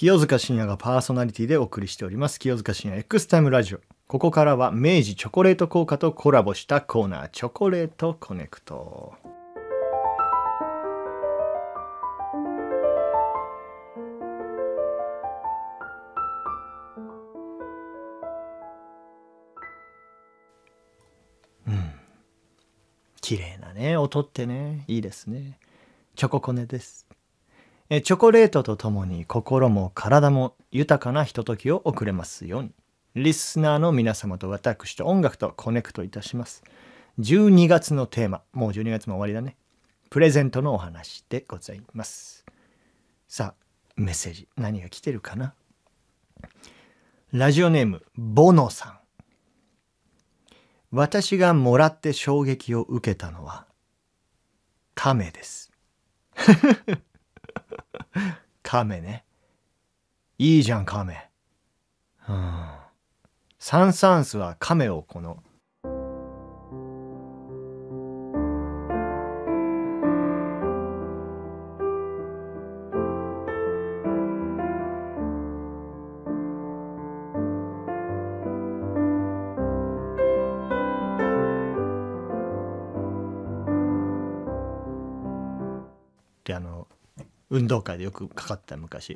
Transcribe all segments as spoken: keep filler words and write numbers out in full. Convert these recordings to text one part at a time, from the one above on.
清塚信也がパーソナリティでお送りしております清塚信也 X タイムラジオ。ここからは明治チョコレート効果とコラボしたコーナー、チョコレートコネクト。うん、綺麗なね音ってね、いいですね。チョココネです。えチョコレートとともに心も体も豊かなひとときを送れますように、リスナーの皆様と私と音楽とコネクトいたします。じゅうにがつのテーマ、もうじゅうにがつも終わりだね。プレゼントのお話でございます。さあ、メッセージ何が来てるかな。ラジオネームボノさん。私がもらって衝撃を受けたのは亀です。亀ね。いいじゃん亀。うん。サン・サーンスは亀をこのってあの運動会でよくかかった昔。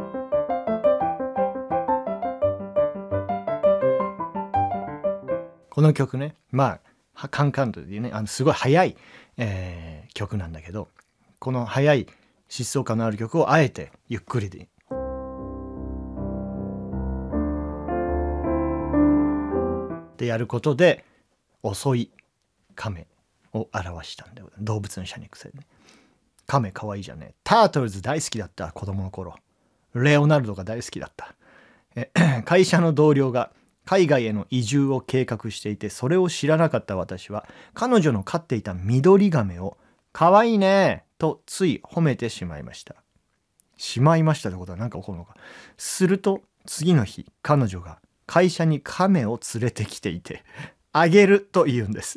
この曲ね、まあカンカンというね、あのすごい速い、えー、曲なんだけど、この速い疾走感のある曲をあえてゆっくりででやることで遅い亀を表したんだよ。動物の謝肉性ね。亀かわいいじゃんね。タートルズ大好きだった。子供の頃レオナルドが大好きだった。え会社の同僚が海外への移住を計画していて、それを知らなかった私は彼女の飼っていた緑亀をかわいいねとつい褒めてしまいましたしまいましたってことは何か起こるのか。すると次の日、彼女が会社に亀を連れてきていて、あげると言うんです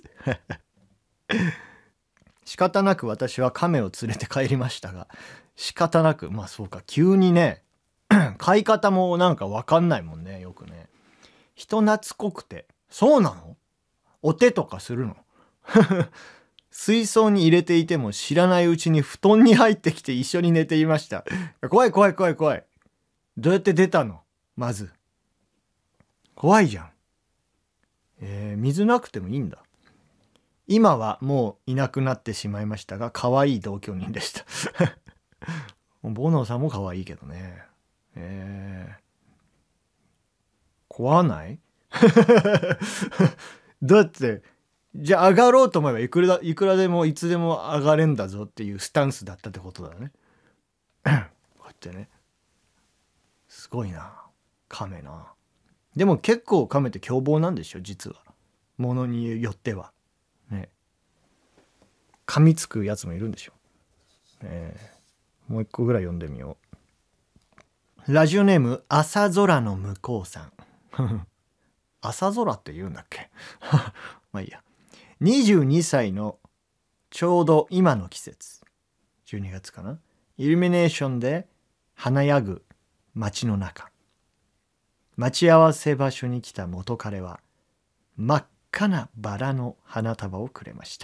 仕方なく私は亀を連れて帰りましたが、仕方なく、まあそうか、急にね飼い方もなんか分かんないもんね。よくね、人懐っこくて。そうなの？お手とかするの？水槽に入れていても知らないうちに布団に入ってきて一緒に寝ていました。怖い怖い怖い怖い。どうやって出たの？まず怖いじゃん。えー、水なくてもいいんだ。今はもういなくなってしまいましたが、可愛い同居人でした。ボノさんも可愛いけどね。えー、怖ないだってじゃあ上がろうと思えばいくらいくらでもいつでも上がれんだぞっていうスタンスだったってことだね。こうやってね、すごいな亀な。でも結構亀って凶暴なんでしょ実は。ものによってはね、噛みつくやつもいるんでしょ。えー、もう一個ぐらい読んでみよう。ラジオネーム朝空の向こうさん。朝空って言うんだっけまあいいや。にじゅうにさいのちょうど今の季節、じゅうにがつかな、イルミネーションで華やぐ街の中、待ち合わせ場所に来た元彼は真っ赤なバラの花束をくれました。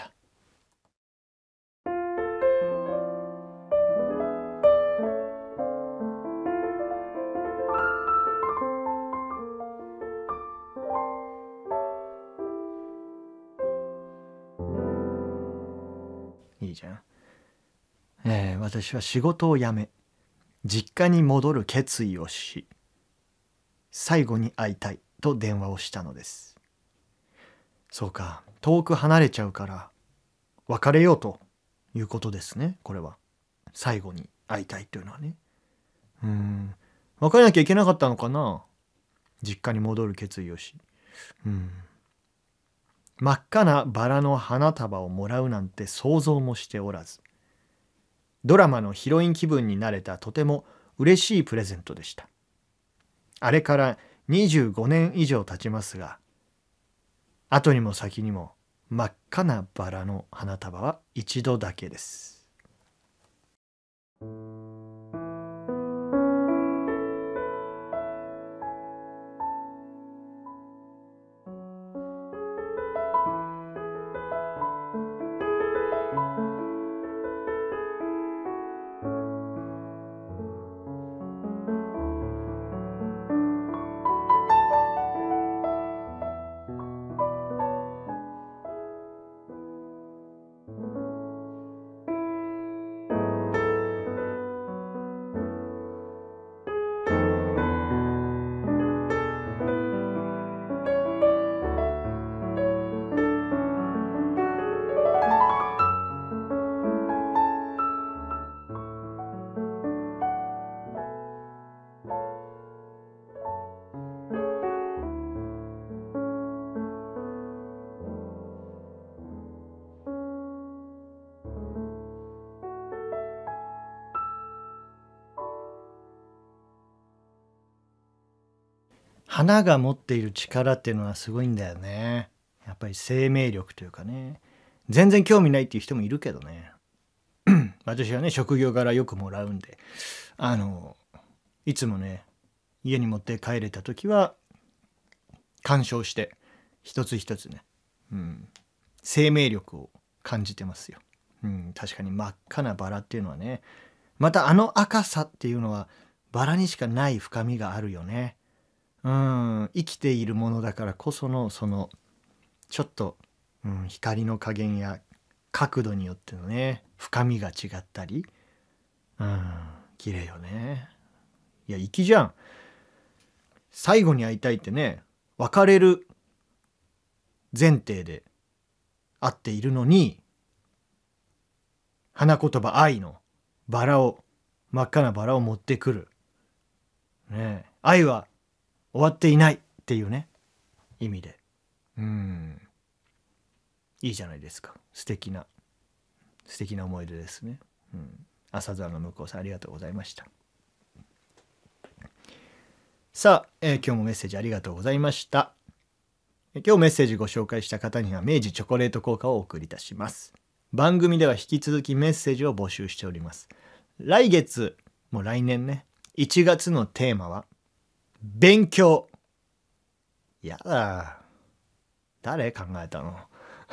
いいじゃん。えー、私は仕事を辞め実家に戻る決意をし、最後に会いたいと電話をしたのです。そうか、遠く離れちゃうから別れようということですね。これは最後に会いたいというのはね。うーん、別れなきゃいけなかったのかな。実家に戻る決意をし、うん、真っ赤なバラの花束をもらうなんて想像もしておらず、ドラマのヒロイン気分になれたとても嬉しいプレゼントでした。あれからにじゅうごねん以上経ちますが、後にも先にも真っ赤なバラの花束は一度だけです。 花が持っている力っていうのはすごいんだよね。やっぱり生命力というかね。全然興味ないっていう人もいるけどね。私はね、職業柄よくもらうんで、あのいつもね、家に持って帰れた時は鑑賞して一つ一つね、うん、生命力を感じてますよ。うん、確かに真っ赤なバラっていうのはね、またあの赤さっていうのはバラにしかない深みがあるよね。うん、生きているものだからこそのそのちょっと、うん、光の加減や角度によってのね、深みが違ったり、うん、綺麗よね。いや、粋じゃん。最後に会いたいってね、別れる前提で会っているのに、花言葉愛のバラを、真っ赤なバラを持ってくる。ねえ、愛は終わっていないっていうね、意味で。うん。いいじゃないですか。素敵な、素敵な思い出ですね。うん。朝空の向こうさん、ありがとうございました。さあ、えー、今日もメッセージありがとうございました。今日メッセージご紹介した方には明治チョコレート効果をお送りいたします。番組では引き続きメッセージを募集しております。来月、もう来年ね、いちがつのテーマは勉強。やだ。誰考えたの？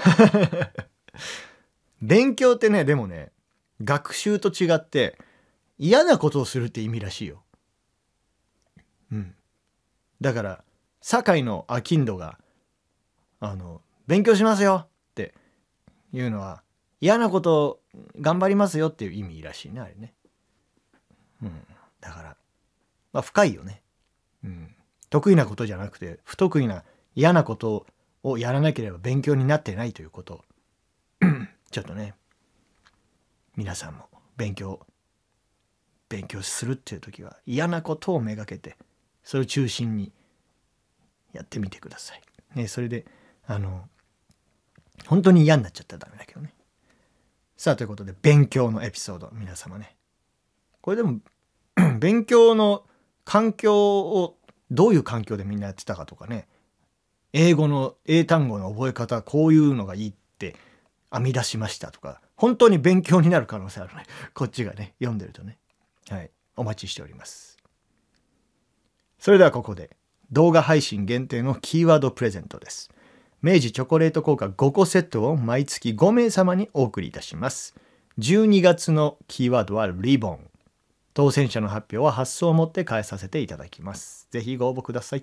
勉強ってね、でもね、学習と違って嫌なことをするって意味らしいよ。うん。だから堺の商人があの勉強しますよっていうのは嫌なことを頑張りますよっていう意味らしいね、あれね。うん。だからまあ深いよね。うん。得意なことじゃなくて不得意な嫌なことをやらなければ勉強になってないということ。ちょっとね、皆さんも勉強勉強するっていう時は嫌なことをめがけてそれを中心にやってみてください。ね、それであの本当に嫌になっちゃったらダメだけどね。さあ、ということで勉強のエピソード、皆様ね、これでも勉強の環境をどういう環境でみんなやってたかとかね、英語の英単語の覚え方こういうのがいいって編み出しましたとか、本当に勉強になる可能性あるね。こっちがね、読んでるとね。はい、お待ちしております。それではここで動画配信限定のキーワードプレゼントです。明治チョコレート効果ごこセットを毎月ごめいさまにお送りいたします。じゅうにがつのキーワードはリボン。当選者の発表は発送をもって返させていただきます。ぜひご応募ください。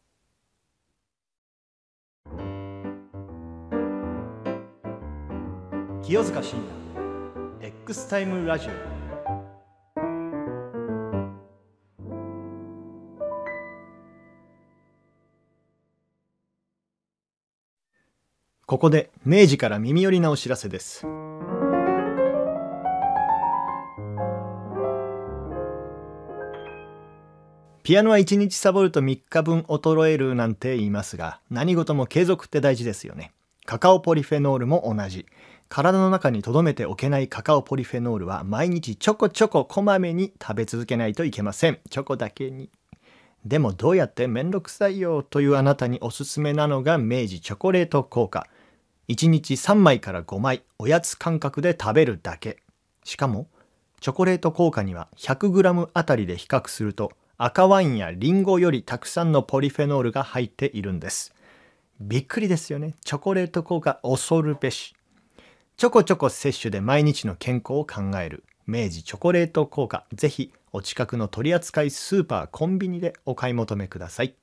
清塚信也 X タイムラジオ。ここで明治から耳寄りなお知らせです。ピアノはいちにちサボるとみっかぶん衰えるなんて言いますが、何事も継続って大事ですよね。カカオポリフェノールも同じ。体の中に留めておけないカカオポリフェノールは毎日ちょこちょここまめに食べ続けないといけません。チョコだけに。でもどうやってめんどくさいよというあなたにおすすめなのが明治チョコレート効果。いちにちさんまいからごまい、おやつ感覚で食べるだけ。しかもチョコレート効果には ひゃくグラム あたりで比較すると赤ワインやリンゴよりたくさんのポリフェノールが入っているんです。びっくりですよね。チョコレート効果恐るべし。ちょこちょこ摂取で毎日の健康を考える明治チョコレート効果。ぜひお近くの取扱スーパーコンビニでお買い求めください。